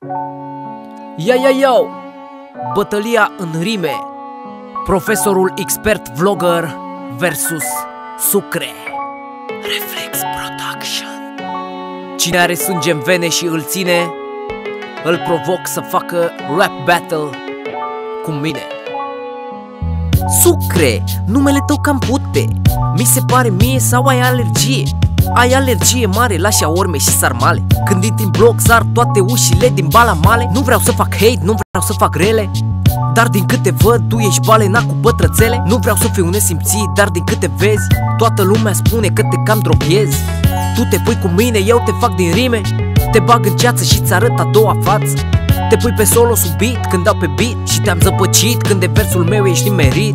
Yo! Bătălia în rime. Profesorul expert vlogger versus Sucre. Reflex Production. Cine are sânge în vene și îl ține, îl provoc să facă rap battle cu mine. Sucre, numele tău cam pute. Mi se pare mie sau ai alergie? Ai alergie mare la șaorme și sarmale. Când intri în bloc sar toate ușile din balamale. Nu vreau să fac hate, nu vreau să fac rele, dar din câte văd tu ești balena cu bătrățele. Nu vreau să fiu nesimțit, dar din câte vezi toată lumea spune că te cam droghezi. Tu te pui cu mine, eu te fac din rime. Te bag în ceață și ți arăt a doua față. Te pui pe solo sub beat când dau pe beat și te-am zăpăcit când de versul meu ești nimerit.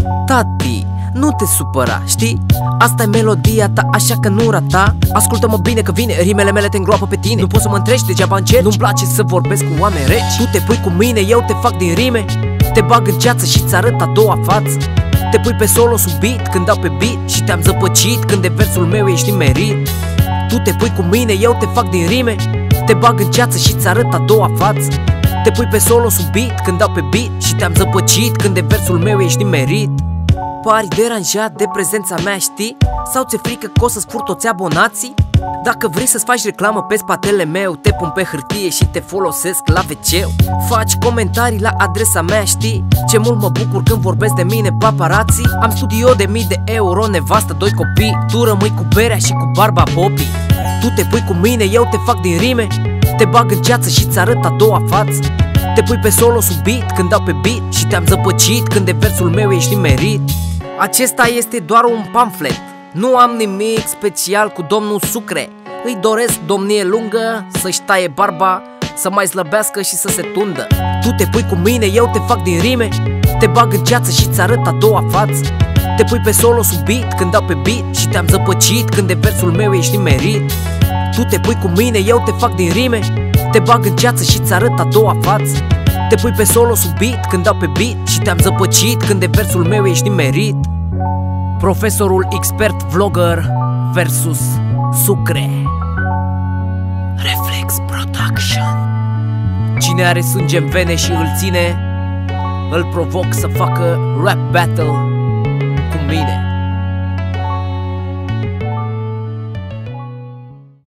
Tati, nu te supăra, știi? Asta-i melodia ta, așa că nu rata. Ascultă-mă bine că vine, rimele mele te îngroapă pe tine. Nu poți să mă întrești, degeaba încerci. Nu-mi place să vorbesc cu oameni reci. Tu te pui cu mine, eu te fac din rime. Te bag în ceață și ți arăt a doua față. Te pui pe solo sub beat când dau pe beat și te-am zăpăcit când de versul meu ești nimerit. Tu te pui cu mine, eu te fac din rime. Te bag în ceață și ți arăt a doua față. Te pui pe solo sub beat când dau pe beat și te-am zăpăcit când de versul meu ești nimerit. Pari deranjat de prezența mea, știi? Sau ți-e frică că o să-ți fur toți abonații? Dacă vrei să-ți faci reclamă pe spatele meu, te pun pe hârtie și te folosesc la wc. Faci comentarii la adresa mea, știi? Ce mult mă bucur când vorbesc de mine paparații. Am studio de mii de euro, nevastă, 2 copii. Tu rămâi cu berea și cu barba popii. Tu te pui cu mine, eu te fac din rime. Te bag în ceață și ți arăt a doua față. Te pui pe solo sub beat când dau pe beat și te-am zăpăcit când de versul meu ești nimerit. Acesta este doar un pamflet. Nu am nimic special cu domnul Sucre. Îi doresc domnie lungă, să-și taie barba, să mai slăbească și să se tundă. Tu te pui cu mine, eu te fac din rime. Te bag în ceață și ți arăt a doua față. Te pui pe solo sub beat când dau pe beat și te-am zăpăcit când de versul meu ești nimerit. Tu te pui cu mine, eu te fac din rime. Te bag în ceață și ți arăt a doua față. Te pui pe solo sub beat când dau pe beat și te-am zăpăcit când de versul meu ești nimerit. Profesorul expert vlogger versus Sucre. Reflex Production. Cine are sânge în vene și îl ține, îl provoc să facă rap battle cu mine.